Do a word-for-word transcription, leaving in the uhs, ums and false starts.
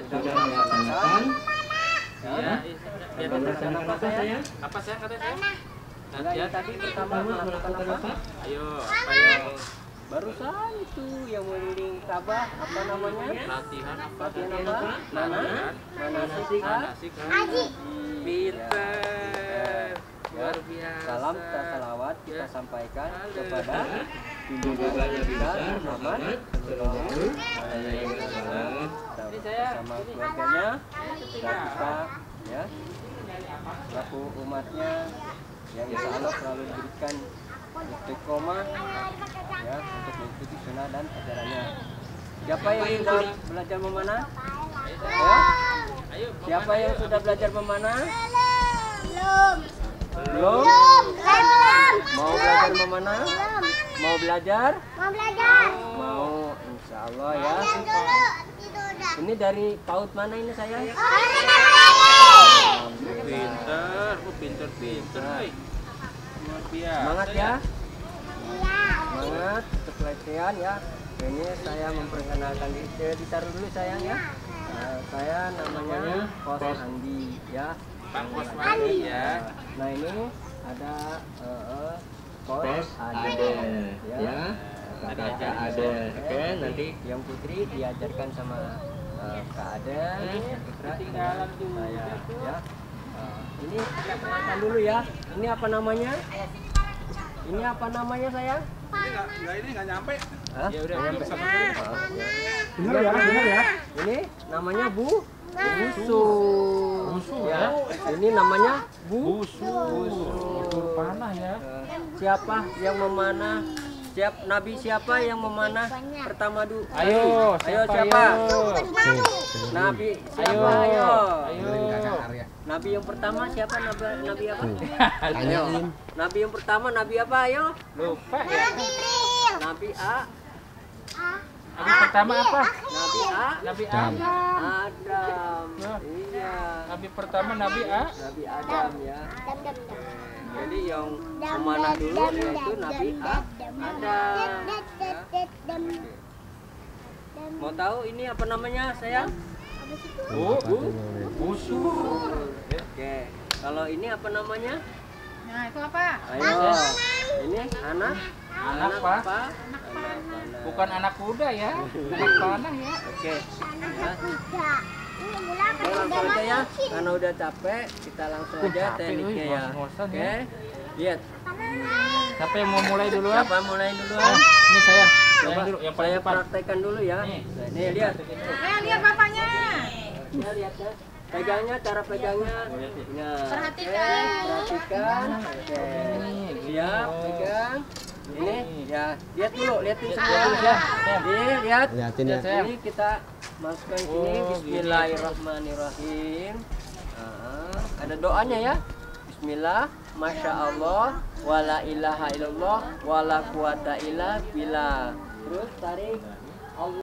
sudah melaksanakan. Ya, Biar melaksanakan apa sayang? Apa saya kata saya? Nah, yang tadi pertama melakukan apa? Ayo, apa ya? Barusan itu yang mengelilingi Ka'bah, apa namanya? Latihan apa? Latihan apa? Mana? Manasik. Manasik. Haji. Pinter. Luar biasa. Salam serta salawat kita sampaikan kepada Junjungan Nabi besar Muhammad Sallallahu Alaihi Wasallam bersama keluarganya dan kita ya selaku umatnya yang insya Allah selalu diberikan istiqomah ya untuk mengikuti sunnah dan ajarannya. Siapa yang sudah belajar memanah? Ya? Ayo, Siapa yang sudah belajar memanah? Belum. Belum? Belum. Mau belajar memanah? Mau belajar? Mau belajar. Mau, insya Allah ya. Belajar dulu. Itu udah. Ini dari PAUD mana ini saya? pinter, oh pinter pinter, oi. Luar biasa. Semangat ya. Iya. Semangat untuk latihan ya. Ini saya memperkenalkan diri. Eh, ditaruh dulu sayang ya. Nah, saya namanya Kos Andi ya. Pak Kos Wandi ya. Nah ini ada eh, eh, Kos Kos Ade Ade ya. ya. Kakak Ade. Oke, nanti yang Putri diajarkan sama eh, Kak Ade, yang Putra Ketinggalan dengan juga saya tuh. ya. Eh, ini kita kenalkan dulu ya. Ini apa namanya? Ini apa namanya sayang? Enggak, ini nggak nyampe. Hah? Ya udah, Nyampe. sama Maaf, ya. Bener ya, bener ya. Ini namanya Bu Busu. Busu, ya. Ini namanya Bu Busu. Busu panah ya. Eh, siapa yang memanah? Siap Nabi siapa yang memanah pertama dulu? Ayo, ayo siapa, siapa? ayo? Nabi Ayo, siapa? Ayo. ayo. Nabi yang pertama siapa? Nabi Nabi apa? tanyain. Nabi yang pertama Nabi apa? Ayo. Lupa ya. Jibril. Nabi A. Nabi pertama apa? Nabi A. Nabi Adam. Adam. Ya. Iya. Nabi pertama Nabi A. Nabi Adam ya. Dam dam dam. Jadi yang memanah dulu yaitu Nabi A. Adam. Ya. Dam. Mau tahu ini apa namanya sayang? Bu, Bu, Busu. Oke. Kalau ini apa namanya? Nah, itu apa? Ayo. Ini anak. Anak apa? apa? Anak panah. Bukan anak kuda ya. Anak panah ya. Oke. Ya. Kuda. Ini mula Oke, langsung aja ya. Karena udah capek, kita langsung aja capek, tekniknya wih, ya. ngos-ngosan Oke. ya. Lihat. Siapa yang mau mulai duluan? Siapa mulai duluan? Ini saya. Saya Coba dulu yang paling saya depan. praktekkan dulu ya. Nih. Nih lihat. Eh, lihat bapaknya. Ya lihat ya. Pegangnya, cara pegangnya. Nah, Perhatikan. oke, perhatikan. Oke. Siap, pegang. Ini ya, lihat dulu, lihatin semua. Lihat dulu, ya. Ini lihat. Lihatin ya. Ini kita masukkan sini. Oh, Bismillahirrahmanirrahim. Nah, ada doanya ya. Bismillah, Masya Allah, wala ilaha illallah, wala quwata illa billah. Terus tarik. Allah.